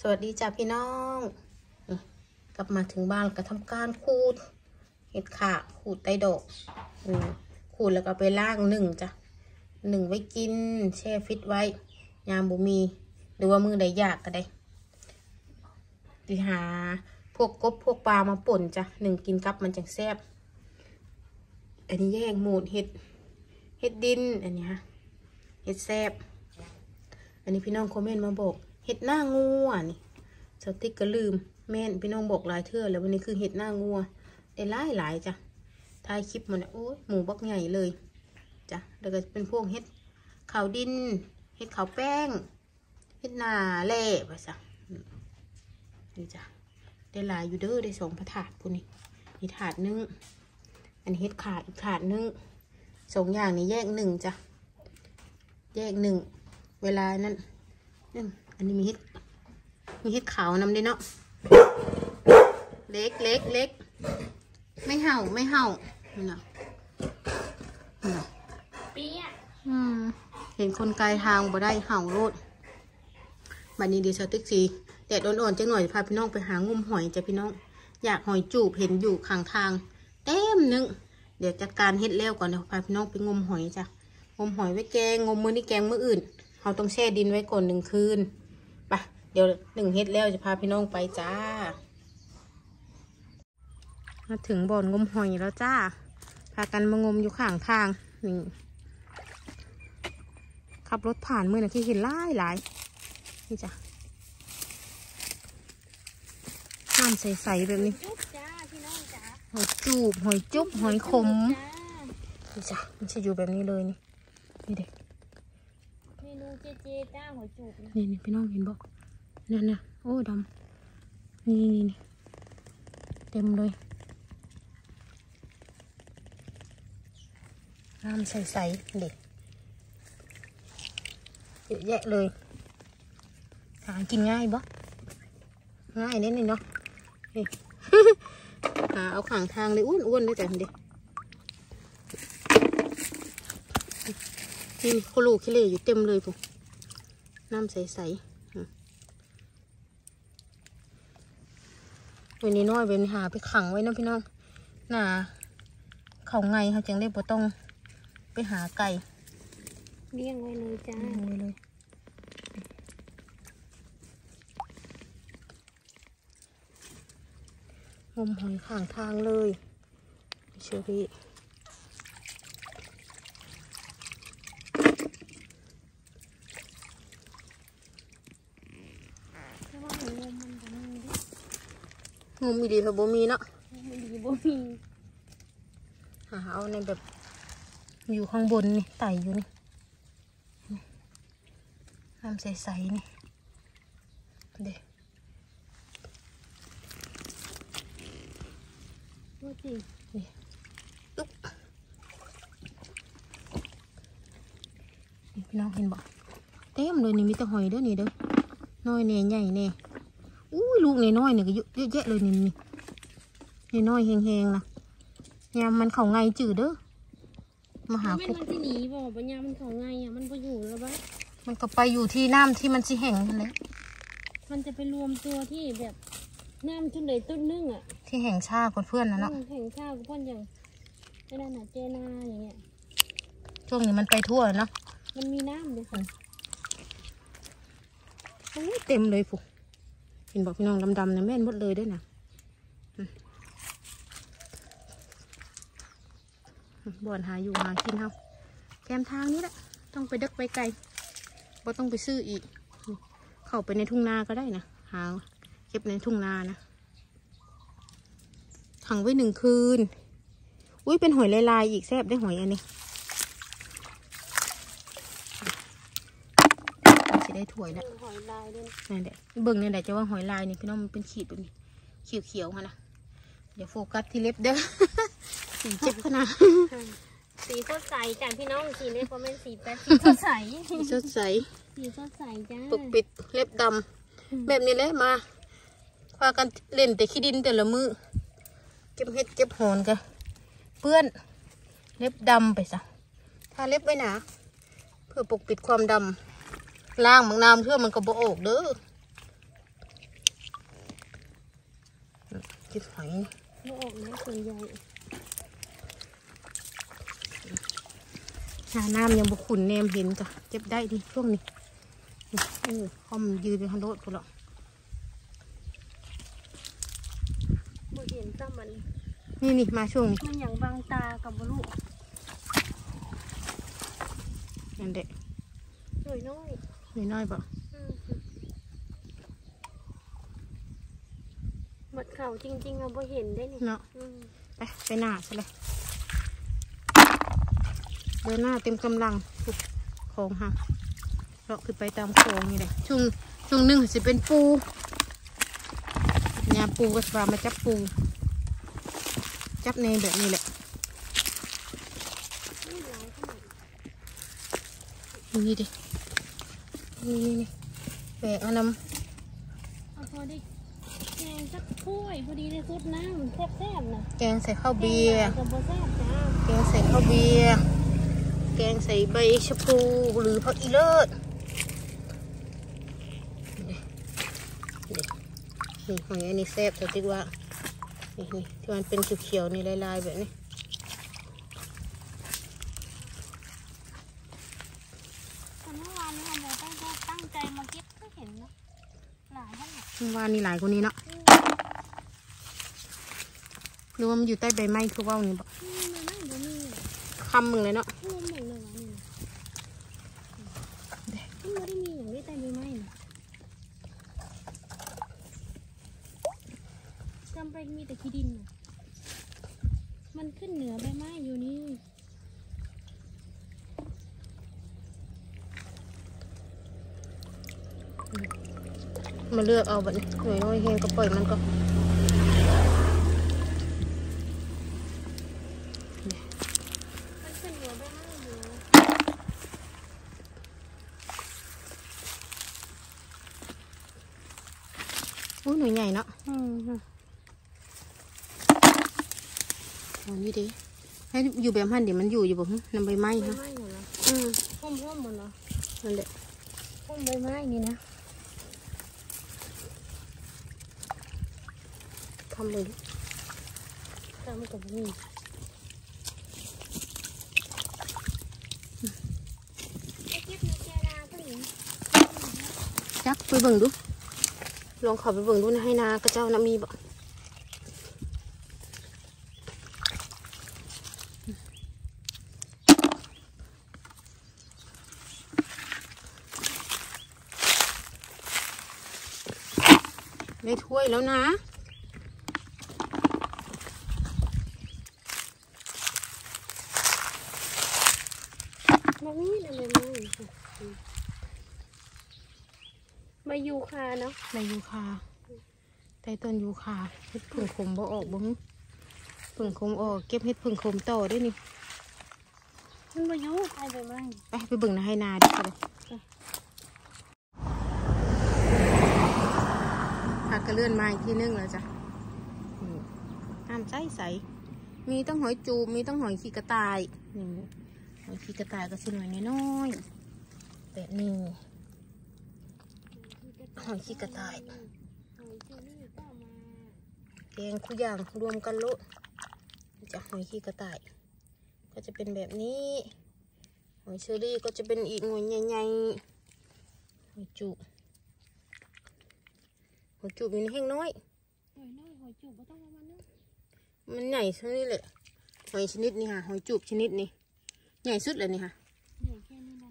สวัสดีจ้าพี่น้องกลับมาถึงบ้านก็ทำการขูดเห็ดข่าขูดไตดอกขูดแล้วก็ไปล้างจ้ะไว้กินแช่ฟิตไว้ยามบุมีหรือว่ามือใดอยากก็ได้ไปหาพวกกบพวกปลามาป่นจ้ะกินกับมันจังแซ่บอันนี้แยกหมูดเห็ดดินอันนี้ฮะเห็ดแซ่บอันนี้พี่น้องคอมเมนต์มาบอกเห็ดหน้างูนี่สติ๊กก็ลืมแม่นพี่น้องบอกหลายเทื่อแล้ววันนี้คือเห็ดหน้างูได้หลายจ้ะถ่ายคลิปมันโอ้ยหมูบักใหญ่เลยจ้ะแล้วก็เป็นพวกเห็ดขาวดินเห็ดขาวแป้งเห็ดหน้าเล่ไปจ้ะนี่จ้ะได้หลายอยู่เด้อได้2 ถาดพวกนี้มีถาดนึงอันนี้เห็ดขาดอีกถาดนึง2 อย่างนี้แยก1จ้ะแยก1เวลานั้นอันนี้มีเห็ดขาวนำด้วยเนาะเล็กไม่เห่านี่นะเปี๊ยะเห็นคนไกลทางบ่ได้เห่าโลดบัดนี้ดีสติ๊กสีแดดอ่อนๆจังหน่อยพาพี่น้องไปหางมหอยจ้ะพี่น้องอยากหอยจูบเห็นอยู่ข้างทางเต็มนึงเดี๋ยวจัดการเฮ็ดแล้วก่อนเดี๋ยวพาพี่น้องไปงมหอยจ้ะงมหอยไว้แกงงมมื้อนี้แกงมื้ออื่นเราต้องแช่ดินไว้ก่อน1 คืนไปเดี๋ยวเฮ็ดแล้วจะพาพี่น้องไปจ้ามาถึงบ่อนงมหอยแล้วจ้าพากันมางมอยู่ข้างทางนี่ขับรถผ่านมือนะที่เห็นหลายนี่จ้ะน้ำใสๆแบบนี้หอยจูบหอยจุ๊บหอยขมนี่จ้ะมันจะอยู่แบบนี้เลยนี่เด็กเมนูเจจ้าหอยจูบนี่พี่น้องเห็นบอกนั่นโอ้ดำนี่เต็มเลยน้ำใสๆเด็กเยอะแยะเลยหากินง่ายบ่ง่ายนิดนึงเนาะหาเอาข้างทางเลยอ้วนๆด้วยแต่เด็กนี่โคโลคิเล่อยู่เต็มเลยปุ๊น้ำใสๆวันนี้น้อยเป็นหาไปขังไว้นะพี่น้องน่าเขาไงเขาจึงได้บ่ต้องไปหาไก่เลี้ยงไว้เลยจ้าเลยงมหอยข้างทางเลยเชอรี่งมอีดีค่ะบ่มีเนาะบ่มีหาเอาในแบบอยู่ข้างบนนี่ไต่อยู่นี่น้ำใสๆนี่เด็กว่าจริงนี่ตุ๊บนี่พี่น้องเห็นบ่เต็มเลยนี่มีแต่หอยเด้อนี่เด้อน้อยแน่ใหญ่แน่อู้ลูกน้อยเนี่ยก็เยอะแยะเลยนี่น้อยแห้งๆนะยามมันเขาไงจืดเด้อมาหาคุกมันจะหนีบ่ปัญญามันเขาไงมันไปอยู่แล้วบ้ามันก็ไปอยู่ที่น้ำที่มันสิแห้งนั่นแหละมันจะไปรวมตัวที่แบบน้ำจนเลยต้นนึงที่แห้งชาเพื่อนนะเนาะแห้งชาเพื่อนอย่างนั่นน่ะเจนาอย่างเงี้ยช่วงนี้มันไปทั่วเนาะมันมีน้ำเลยค่ะโอ้เต็มเลยปุ๊เห็นบอกพี่น้องดำๆเนี่ยแม่นหมดเลยด้วยนะบ่อนหาอยู่หากินเฮาแคมทางนี้แหละต้องไปดึกไปไกลบ่ต้องไปซื้ออีกเข้าไปในทุ่งนาก็ได้นะหาเก็บในทุ่งนานะขังไว้1 คืนอุ้ยเป็นหอยลายๆอีกแซ่บได้หอยอันนี้จะได้ถ้วยแล้วหอยลายด้วยนั่นแหละเบิ่งนี่แหละจะว่าหอยลายนี่พี่น้องมันเป็นขีดแบบนี้เขียวๆค่ะนะเดี๋ยวโฟกัสที่เล็บเด้อสีเจ็บขนาดสีสดใสจ้ะพี่น้องสีเล็บก็เป็นสีแต่สีสดใสสีสดใสจ้าปกปิดเล็บดำแบบนี้แหละมาพากันเล่นแต่ขี้ดินแต่ละมือเก็บเห็ดเก็บหอนกันเปื้อนเล็บดำไปซะทาเล็บไว้หนาเพื่อปกปิดความดำล้างบางน้ำเพื่อมันก็บ่ออกเด้อเก็บหอยไม่ออกนะส่วนใหญ่หาน้ำยังบุขุนเนมเห็นจ้ะเก็บได้ดิช่วงนี้คอมยืนไปฮันโดดกูหรอกบ่เห็นซ้ำมันนี่มาช่วงนี้มันอย่างบางตากับบ่รู้นั่นเด็กหน่อยน้อยน้อยๆปะหมดเข่าจริงๆเราบ่เห็นได้นี่เนาะไปหน้าใช่เลยเดินหน้าเต็มกำลังโค้งค่ะเราคือไปตามโค้งนี่แหละช่วงหนึ่งจะเป็นปูยาปูก็สบายมาจับปูจับในแบบนี้แหละนี่ดินี่แบกเอาน้ำเอาพอได้แกงสักถ้วยพอดีเลยซุดน้ำแซ่บๆนะแกงใส่ข้าวเบียร์กับบ่แซ่บจ้าแกงใส่ข้าวเบียร์แกงใส่ใบชะพลูหรือผักอีเลิศนี่หอยอันนี้แซ่บแต่ติ๊กว่านี่ที่มันเป็นเขียวๆนี่ลายๆแบบนี้แต่เมื่อวานนี้เราตั้งใจมาเก็บก็เห็นนะหลายท่านเนี่ยเมื่อวานนี่หลายกว่านี้เนาะหรือว่ามันอยู่ใต้ใบไม้คือว่านี่บอกมันนั่งอยู่นี่คำมึงเลยเนาะรวมหมดเลยนะนี่มันไม่ได้มีอย่างนี้แต่มีไหมจำเป็นมีแต่ขี้ดินน่ะมันขึ้นเหนือใบไม้อยู่นี่มาเลือกเอาแบบนี้หน่อยน้อยเฮงก็ปล่อยมันก็มันขึ้นเหนือใบไม้อยู่อู้หน่วยใหญ่เนาะอืมอ๋อนี่ดิให้อยู่แบบหันเดี๋ยวมันอยู่บ่นำใบไม้ใบฮะไม้หมดเหรอพุ่มหมดเหรอนั่นแหละพุ่มใบไม้นี่นะทำเลยตามกับนี่ไอ้เก็บในแกราก็หนีจักไปเบิ่งดูลองเขอไปเบิ่งดูนะให้นากระเจ้านะมีบ่ได้ถ้วยแล้วนะมานี่นะใบยูคาเนาะใบยูคาใต้ต้นยูคาเห็ดผึ่งขมบ่ออกบ่ฮึผึ่งขมออกเก็บเห็ดผึ่งขมต่อได้นี่มันใบยูใครใบไม้ไปเบิ่งนะให้นาดิค่ะเลยผักกระเลื่อนมาอีกทีนึงแล้วจ้ะน้ำใสมีต้องหอยจูบมีต้องหอยขี้กระต่ายนี่หอยขี้กระต่ายก็สิหน่อยน้อยๆแบบนี้หอยขี้กระต่ายแกงทุกอย่างรวมกันโลดจะหอยขี้กระต่ายก็จะเป็นแบบนี้หอยเชอรี่ก็จะเป็นอีกหน่วยใหญ่ๆหอยจูบอยู่ในแห้งน้อยหอยน้อยหอยจูบก็ต้องประมาณนั้นมันใหญ่ชนิดเลยหอยชนิดนี้ค่ะหอยจูบชนิดนี้ใหญ่สุดเลยนี่ค่ะใหญ่แค่นี้นะ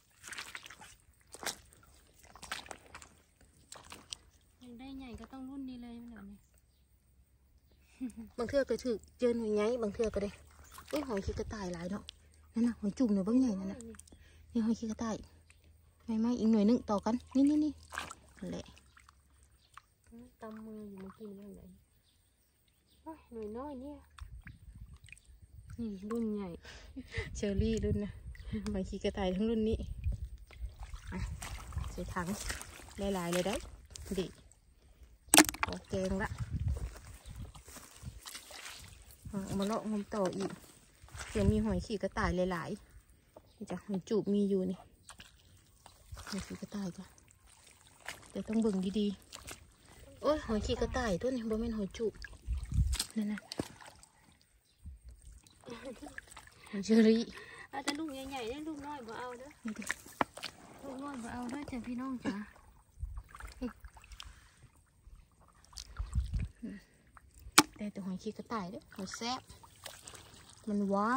ยังได้ใหญ่ก็ต้องรุ่นนี้เลยมันแบบนี้บางเทือกก็ถือเจอหน่วยใหญ่บางเทือกก็ได้หอยขี้กระต่ายหลายเนาะนั่นน่ะหอยจูบเนี่ยบางใหญ่นั่นน่ะนี่หอยขี้กระต่ายไม่อีกหน่วยนึงต่อกันนี่นั่นแหละตำมืออยู่เมื่อกี้นี่ไหนหน่อยน้อยเนี่ยนี่รุ่นใหญ่เชอรี่รุ่นนะหอยขี้กระต่ายทั้งรุ่นนี้ใส่ถังหลายๆเลยได้ดิโอแกงละเอามาเลาะงมต่ออีกยังมีหอยขี้กระต่ายหลายๆนี่จ้ะหอยจูบมีอยู่นี่หอยขี้กระต่ายจ้ะแต่ต้องเบิ่งดีๆโอ้ยหอยขี้กระต่ายตัวนี้บ่แม่นหอยจูบนั่นนะเชอรี่เอาแต่ลูกใหญ่ๆได้ลูกน้อยบ่เอาเด้อนี่ดิลูกน้อยบ่เอาเด้อจ้ะพี่น้องจ๋าแต่ตัวหอยขี้กระต่ายเด้อหอยแซ่บมันหวาน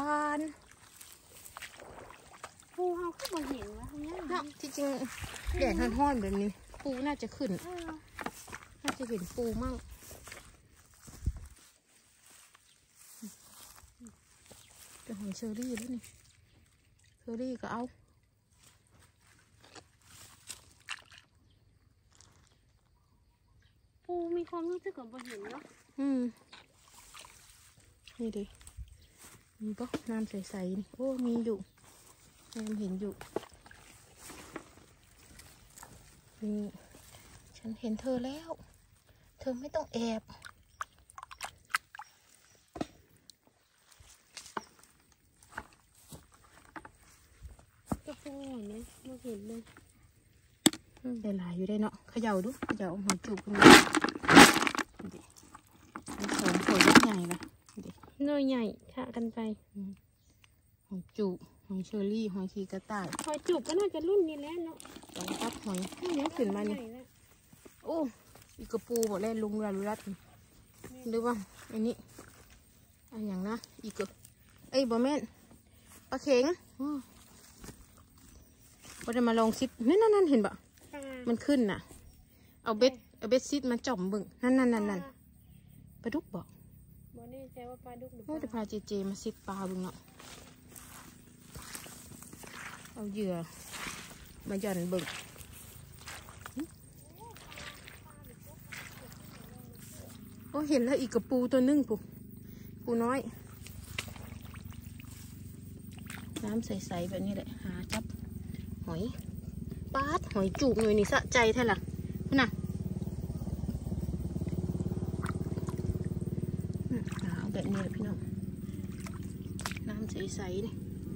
ปูเฮาก็บ่เห็นว่าเนี่ยเนาะที่จริงแดดร้อนๆแบบนี้ปูน่าจะขึ้นน่าจะเห็นปูมั่งแต่หอยเชอรี่แล้วนี่เชอรี่ก็เอาปูมีความรู้สึกว่าบ่เห็นเนาะนี่ดิมีปะน้ำใสๆนี่โอ้มีอยู่น้ำเห็นอยู่นี่ฉันเห็นเธอแล้ว เธอไม่ต้องแอบกระปูเนี่ยบ่เห็นเลยได้หลายอยู่ได้เนาะเขย่าดูเขย่าหอยจูบคุณดิมันสองสวยยักษ์ใหญ่ละดิน้อยใหญ่ค่ะกันไปหอยจูบหอยเชอรี่หอยขี้กระต่ายหอยจูบก็น่าจะรุ่นนี้แล้วเนาะสองตับหอยนี่ขึ้นมานี่ใหญ่แล้วโอ้อีกกระปูบอกแล้วลุงรัดหรือว่าอันนี้อันอย่างนะอีกกระไอ้ยบอแม่นปลาเข็งว่าจะมาลองซิดนั่นเห็นปะมันขึ้นน่ะเอาเบ็ดซิดมาจ่อมบึงนั่นปลาดุกบอกบ่แน่ใจว่าปลาดุกหรือปโอ้ลาจะพาเจมาซิดปลาบึงเนาะเอาเหยื่อมาหย่อนบึงโอ้เห็นแล้วอีกกระปูตัวนึงปูน้อยน้ำใสๆแบบนี้แหละหาจับหอยปาดหอยจูบหน่อยนี่สะใจแท้ล่ะพุ่นน่ะหาเอาแบบนี้แหละพี่น้องน้ำใสๆนี่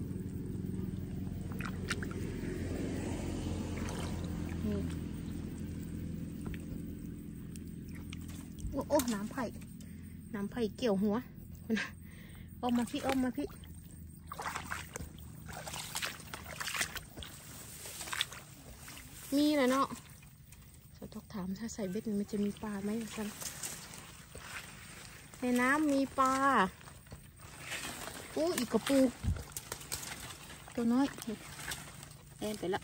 โอ้น้ำไผ่เกี่ยวหัวพุ่นน่ะออกมาพี่มีแหละเนาะเราต้องถามถ้าใส่เบ็ดมันจะมีปลาไหมกันในน้ำมีปลาอู้อีกกระปูตัวน้อยแอนไปแล้ว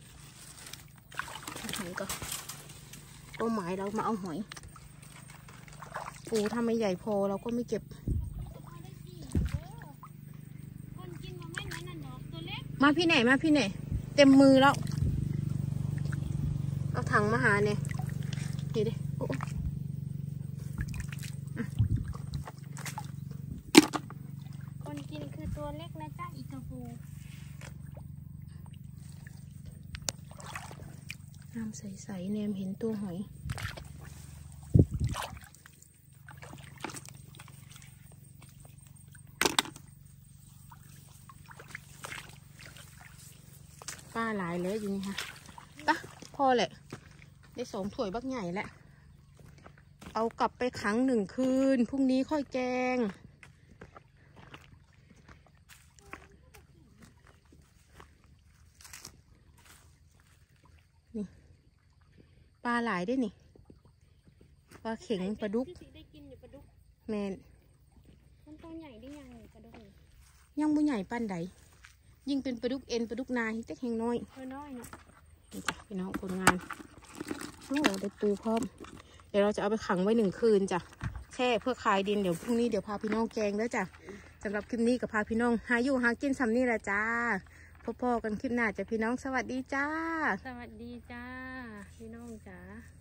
หอยก็หมายเรามาเอาหอยปูถ้าไม่ใหญ่พอเราก็ไม่เก็บมาพี่ไหนเต็มมือแล้วเอาถังมาหาเนี่ยนี่ดิโอ้คนกินคือตัวเล็กนะจ๊ะอีกระปูน้ำใสๆแนมเห็นตัวหอยปลาหลายเลยอยู่นี่ค่ะปะพอแหละได้2 ถ้วยบักใหญ่แล้วเอากลับไปขัง1 คืนพรุ่งนี้ค่อยแกงนี่ปลาหลายด้วยนี่ปลาเข็งปลาดุกได้กินอยู่ปลาดุกแมนมันตัวใหญ่ได้ยังปลาดุกยังบ่ใหญ่ปานใดยิ่งเป็นปลาดุกเอ็นปลาดุกนาที่เต็กแห่งน้อยตัวน้อยเนาะนี่จ้ะพี่น้องผลงานโอ้ได้ปูพร้อมเดี๋ยวเราจะเอาไปขังไว้1 คืนจ้ะแช่เพื่อคลายดินเดี๋ยวพรุ่งนี้เดี๋ยวพาพี่น้องแกงแล้วจ้ะสำหรับคลิปนี้กับพาพี่น้องหาอยู่หากินสำนี่แหละจ้าพบกันคลิปหน้าจ้ะพี่น้องสวัสดีจ้าสวัสดีจ้าพี่น้องจ๋า